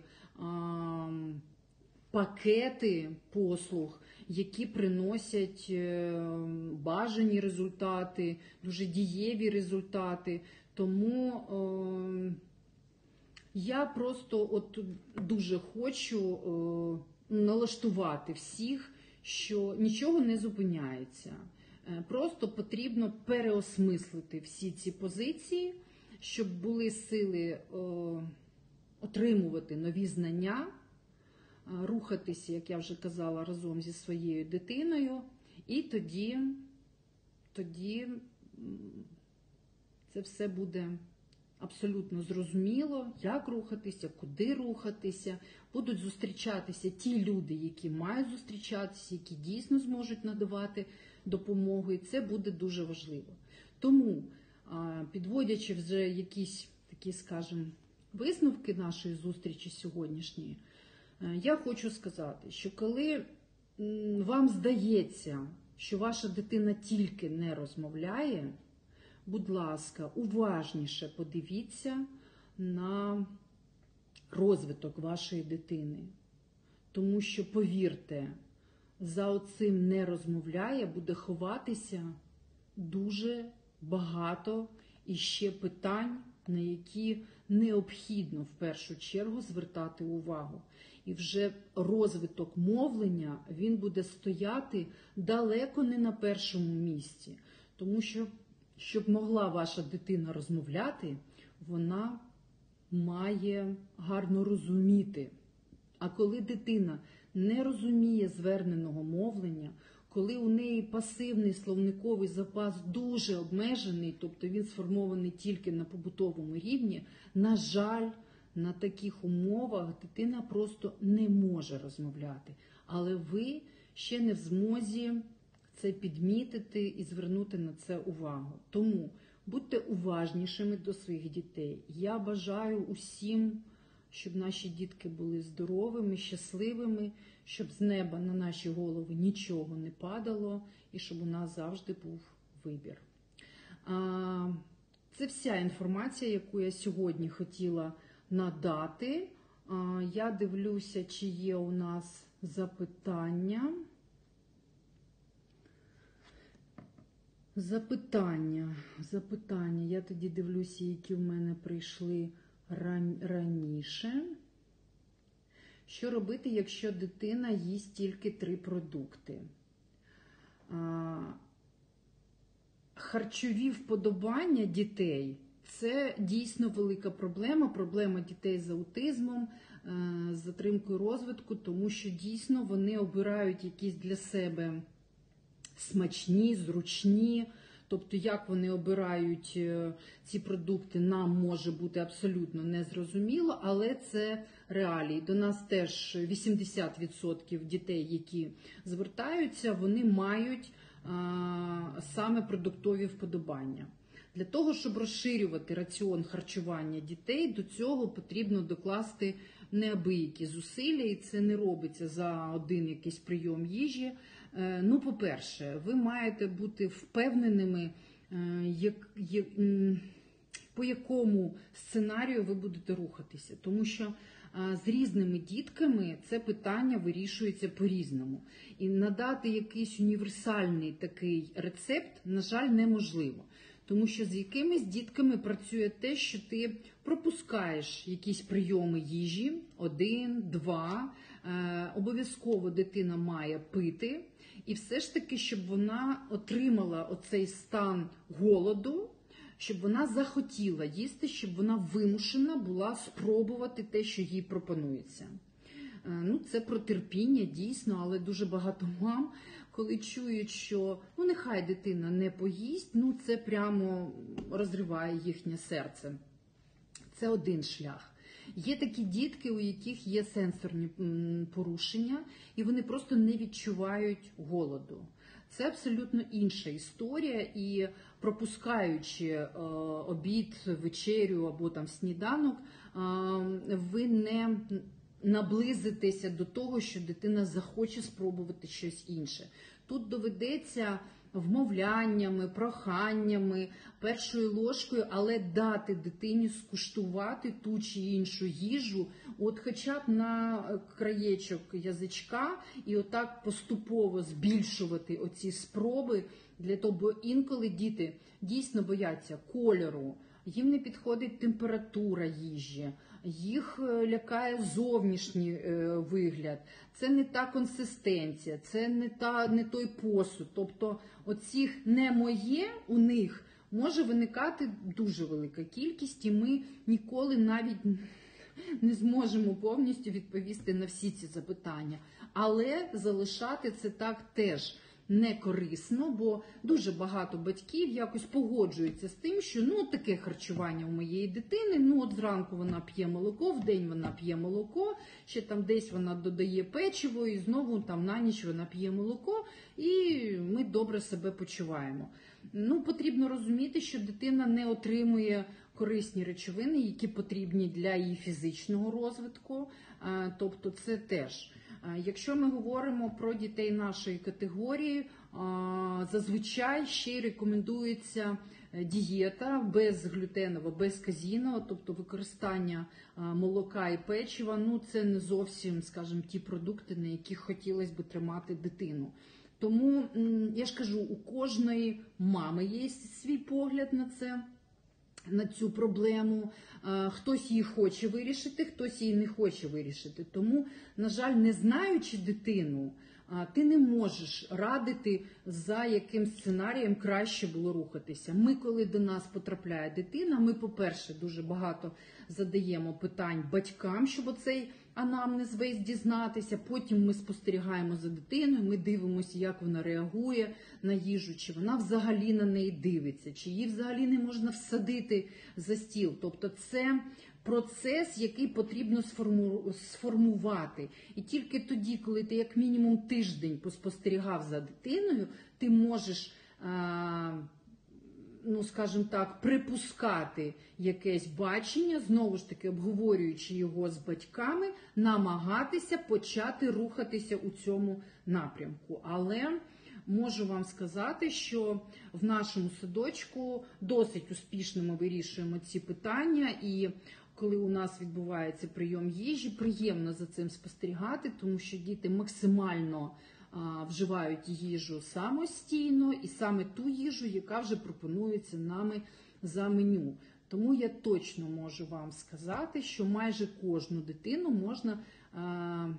[SPEAKER 1] пакети послуг, які приносять бажані результати, дуже дієві результати. Тому е, я просто от дуже хочу е, налаштувати всіх, що нічого не зупиняється. Е, просто потрібно переосмислити всі ці позиції, щоб були сили е, отримувати нові знання, е, рухатися, як я вже казала, разом зі своєю дитиною, і тоді, тоді це все буде абсолютно зрозуміло, як рухатися, куди рухатися. Будуть зустрічатися ті люди, які мають зустрічатися, які дійсно зможуть надавати допомогу, і це буде дуже важливо. Тому, підводячи вже якісь такі, скажімо, висновки нашої зустрічі сьогоднішньої, я хочу сказати, що коли вам здається, що ваша дитина тільки не розмовляє, будь ласка, уважніше подивіться на розвиток вашої дитини. Тому що, повірте, за оцим «не розмовляє» буде ховатися дуже багато іще питань, на які необхідно в першу чергу звертати увагу. І вже розвиток мовлення, він буде стояти далеко не на першому місці. Тому що, щоб могла ваша дитина розмовляти, вона має гарно розуміти. А коли дитина не розуміє зверненого мовлення, коли у неї пасивний словниковий запас дуже обмежений, тобто він сформований тільки на побутовому рівні, на жаль, на таких умовах дитина просто не може розмовляти. Але ви ще не в змозі це підмітити і звернути на це увагу. Тому будьте уважнішими до своїх дітей. Я бажаю усім, щоб наші дітки були здоровими, щасливими, щоб з неба на наші голови нічого не падало і щоб у нас завжди був вибір. Це вся інформація, яку я сьогодні хотіла надати. Я дивлюся, чи є у нас запитання. Запитання, запитання. Я тоді дивлюся, які в мене прийшли раніше. Що робити, якщо дитина їсть тільки три продукти? Харчові вподобання дітей – це дійсно велика проблема, проблема дітей з аутизмом, з затримкою розвитку, тому що дійсно вони обирають якісь для себе смачні, зручні, тобто як вони обирають ці продукти, нам може бути абсолютно незрозуміло, але це реалії. До нас теж вісімдесят відсотків дітей, які звертаються, вони мають а, саме продуктові вподобання. Для того, щоб розширювати раціон харчування дітей, до цього потрібно докласти неабиякі зусилля, і це не робиться за один якийсь прийом їжі. Ну, по-перше, ви маєте бути впевненими, як, як, по якому сценарію ви будете рухатися. Тому що з різними дітками це питання вирішується по-різному. І надати якийсь універсальний такий рецепт, на жаль, неможливо. Тому що з якимись дітками працює те, що ти пропускаєш якісь прийоми їжі, один, два, е, обов'язково дитина має пити, і все ж таки, щоб вона отримала оцей стан голоду, щоб вона захотіла їсти, щоб вона вимушена була спробувати те, що їй пропонується. Ну, це про терпіння, дійсно, але дуже багато мам, коли чують, що ну нехай дитина не поїсть, ну це прямо розриває їхнє серце. Це один шлях. Є такі дітки, у яких є сенсорні порушення, і вони просто не відчувають голоду. Це абсолютно інша історія, і пропускаючи е, обід, вечерю або там сніданок, е, ви не наблизитеся до того, що дитина захоче спробувати щось інше. Тут доведеться вмовляннями, проханнями, першою ложкою, але дати дитині скуштувати ту чи іншу їжу, от хоча б на краєчок язичка, і отак поступово збільшувати оці спроби, для того, бо інколи діти дійсно бояться кольору, їм не підходить температура їжі, їх лякає зовнішній вигляд, це не та консистенція, це не, та, не той посуд. Тобто оцих «не моє» у них може виникати дуже велика кількість, і ми ніколи навіть не зможемо повністю відповісти на всі ці запитання. Але залишати це так теж не корисно, бо дуже багато батьків якось погоджуються з тим, що ну таке харчування у моєї дитини, ну от зранку вона п'є молоко, вдень вона п'є молоко, ще там десь вона додає печиво і знову там на ніч вона п'є молоко, і ми добре себе почуваємо. Ну, потрібно розуміти, що дитина не отримує корисні речовини, які потрібні для її фізичного розвитку, тобто це теж. Якщо ми говоримо про дітей нашої категорії, зазвичай ще й рекомендується дієта безглютенова, безказінова, тобто використання молока і печива, ну це не зовсім, скажімо, ті продукти, на яких хотілося б тримати дитину. Тому, я ж кажу, у кожної мами є свій погляд на це, на цю проблему. Хтось її хоче вирішити, хтось її не хоче вирішити. Тому, на жаль, не знаючи дитину, ти не можеш радити, за яким сценарієм краще було рухатися. Ми, коли до нас потрапляє дитина, ми, по-перше, дуже багато задаємо питань батькам, щоб оцей анамнез весь дізнатися. Потім ми спостерігаємо за дитиною, ми дивимося, як вона реагує на їжу, чи вона взагалі на неї дивиться, чи її взагалі не можна всадити за стіл. Тобто це процес, який потрібно сформувати. І тільки тоді, коли ти як мінімум тиждень поспостерігав за дитиною, ти можеш, ну, скажімо так, припускати якесь бачення, знову ж таки, обговорюючи його з батьками, намагатися почати рухатися у цьому напрямку. Але можу вам сказати, що в нашому садочку досить успішно ми вирішуємо ці питання, і коли у нас відбувається прийом їжі, приємно за цим спостерігати, тому що діти максимально а, вживають їжу самостійно, і саме ту їжу, яка вже пропонується нами за меню. Тому я точно можу вам сказати, що майже кожну дитину можна а,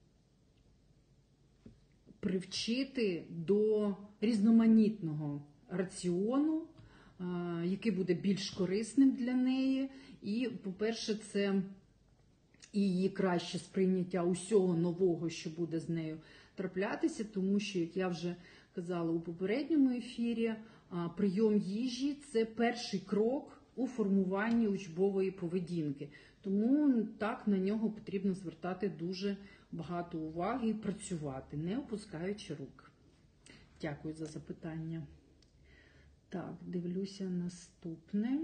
[SPEAKER 1] привчити до різноманітного раціону, а, який буде більш корисним для неї. І, по-перше, це і її краще сприйняття усього нового, що буде з нею траплятися, тому що, як я вже казала у попередньому ефірі, прийом їжі – це перший крок у формуванні учбової поведінки. Тому так на нього потрібно звертати дуже багато уваги і працювати, не опускаючи рук. Дякую за запитання. Так, дивлюся наступне.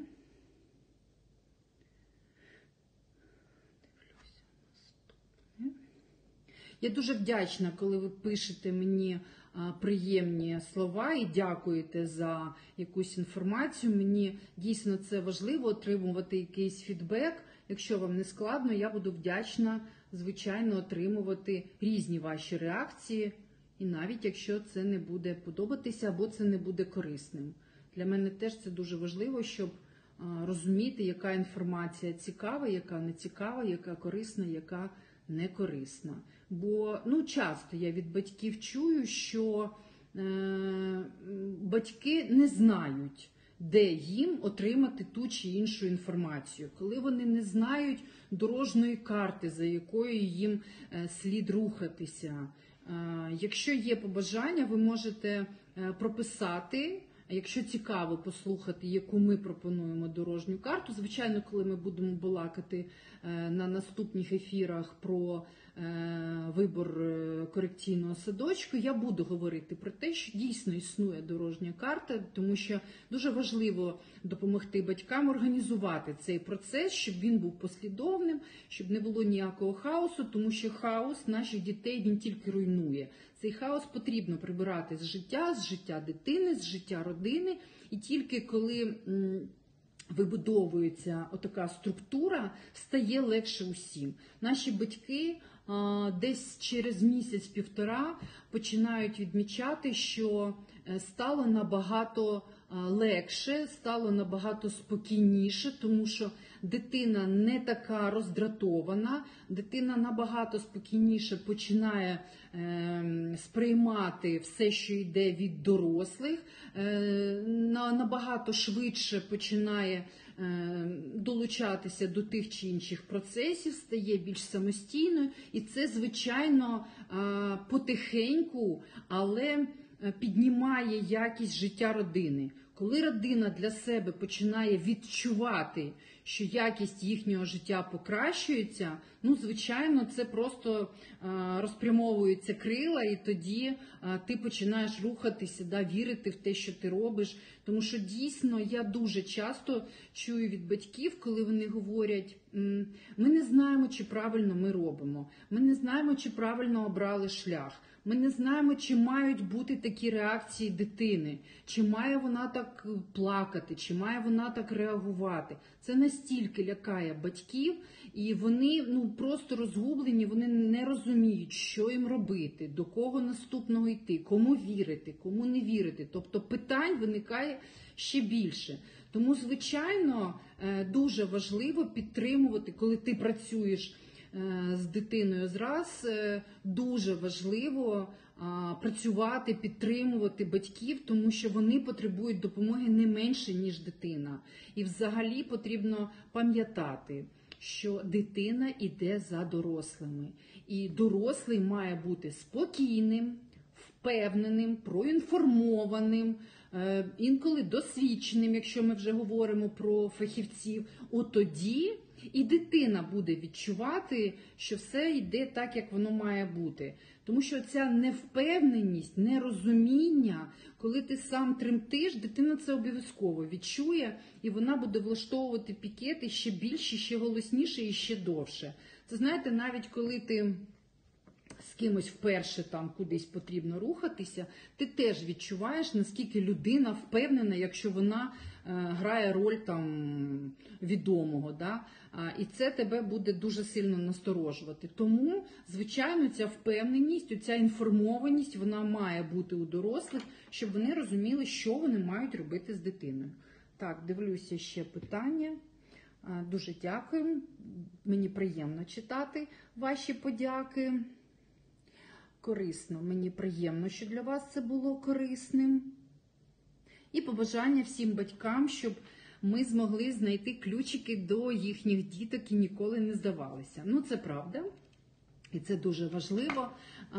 [SPEAKER 1] Я дуже вдячна, коли ви пишете мені приємні слова і дякуєте за якусь інформацію. Мені дійсно це важливо отримувати якийсь фідбек. Якщо вам не складно, я буду вдячна, звичайно, отримувати різні ваші реакції, і навіть якщо це не буде подобатися або це не буде корисним. Для мене теж це дуже важливо, щоб розуміти, яка інформація цікава, яка не цікава, яка корисна, яка не корисна. Бо ну, часто я від батьків чую, що е, батьки не знають, де їм отримати ту чи іншу інформацію, коли вони не знають дорожньої карти, за якою їм слід рухатися. Якщо є побажання, ви можете прописати, якщо цікаво послухати, яку ми пропонуємо дорожню карту. Звичайно, коли ми будемо балакати на наступних ефірах про вибор корекційного садочку, я буду говорити про те, що дійсно існує дорожня карта, тому що дуже важливо допомогти батькам організувати цей процес, щоб він був послідовним, щоб не було ніякого хаосу, тому що хаос наших дітей, він тільки руйнує. Цей хаос потрібно прибирати з життя, з життя дитини, з життя родини, і тільки коли вибудовується отака структура, стає легше усім. Наші батьки десь через місяць-півтора починають відмічати, що стало набагато легше, стало набагато спокійніше, тому що дитина не така роздратована, дитина набагато спокійніше починає е, сприймати все, що йде від дорослих, е, набагато швидше починає е, долучатися до тих чи інших процесів, стає більш самостійною, і це, звичайно, е, потихеньку, але піднімає якість життя родини. Коли родина для себе починає відчувати, що якість їхнього життя покращується, ну, звичайно, це просто е, розпрямовуються крила, і тоді е, ти починаєш рухатися, да, вірити в те, що ти робиш. Тому що дійсно я дуже часто чую від батьків, коли вони говорять, ми не знаємо, чи правильно ми робимо, ми не знаємо, чи правильно обрали шлях. Ми не знаємо, чи мають бути такі реакції дитини, чи має вона так плакати, чи має вона так реагувати. Це настільки лякає батьків, і вони ну, просто розгублені, вони не розуміють, що їм робити, до кого наступного йти, кому вірити, кому не вірити. Тобто питань виникає ще більше. Тому, звичайно, дуже важливо підтримувати, коли ти працюєш з дитиною зраз, дуже важливо працювати, підтримувати батьків, тому що вони потребують допомоги не менше, ніж дитина. І взагалі потрібно пам'ятати, що дитина йде за дорослими. І дорослий має бути спокійним, впевненим, проінформованим, інколи досвідченим, якщо ми вже говоримо про фахівців. От тоді і дитина буде відчувати, що все йде так, як воно має бути. Тому що ця невпевненість, нерозуміння, коли ти сам тремтиш, дитина це обов'язково відчує, і вона буде влаштовувати пікети ще більше, ще голосніше і ще довше. Це, знаєте, навіть коли ти з кимось вперше там кудись потрібно рухатися, ти теж відчуваєш, наскільки людина впевнена, якщо вона е, грає роль там відомого, да? А, і це тебе буде дуже сильно насторожувати. Тому, звичайно, ця впевненість, ця інформованість, вона має бути у дорослих, щоб вони розуміли, що вони мають робити з дитиною. Так, дивлюся ще питання. А, дуже дякую. Мені приємно читати ваші подяки. Корисно. Мені приємно, що для вас це було корисним. І побажання всім батькам, щоб ми змогли знайти ключики до їхніх діток і ніколи не здавалися. Ну, це правда. І це дуже важливо.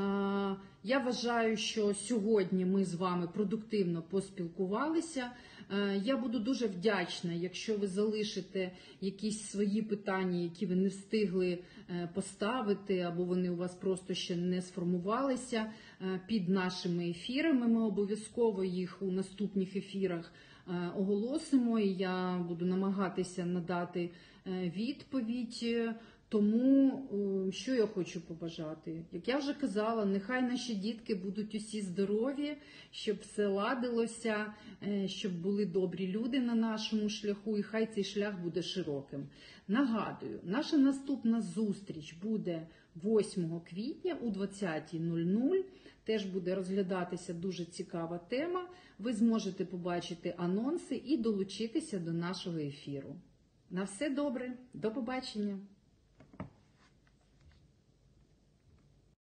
[SPEAKER 1] Я вважаю, що сьогодні ми з вами продуктивно поспілкувалися. Я буду дуже вдячна, якщо ви залишите якісь свої питання, які ви не встигли поставити, або вони у вас просто ще не сформувалися під нашими ефірами. Ми обов'язково їх у наступних ефірах оголосимо, і я буду намагатися надати відповідь. Тому, що я хочу побажати? Як я вже казала, нехай наші дітки будуть усі здорові, щоб все ладилося, щоб були добрі люди на нашому шляху, і хай цей шлях буде широким. Нагадую, наша наступна зустріч буде восьмого квітня о двадцятій нуль нуль. Теж буде розглядатися дуже цікава тема. Ви зможете побачити анонси і долучитися до нашого ефіру. На все добре, до побачення!